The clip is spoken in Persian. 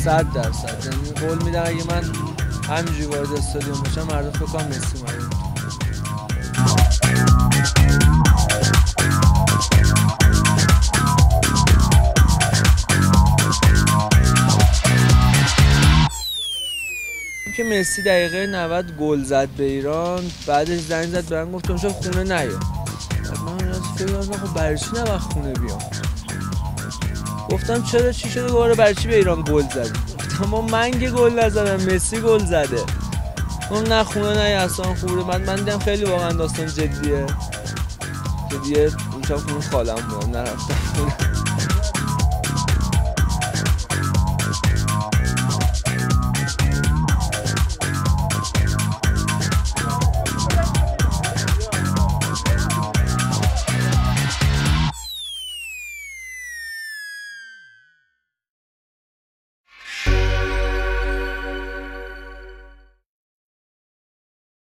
یعنی قول میدم اگه من همینجوری وارد استادیوم بشم مردم فکر کنم مسی اومده. که مسی دقیقه 90 گل زد به ایران، بعدش زنگ زد به من گفتم چرا خونه نیا. من از فکر کردم خب برای چی نباید خونه بیام. گفتم چرا چی شده دوباره برای چی به ایران گل زدی؟ گفتم من که گل نزدم مسی گل زده. اون نه خونه نیا اصلا خوبه. من دیدم خیلی واقعا داستان جدیه که دیگه اونجا خونه خالم بودم نرفتم خونه.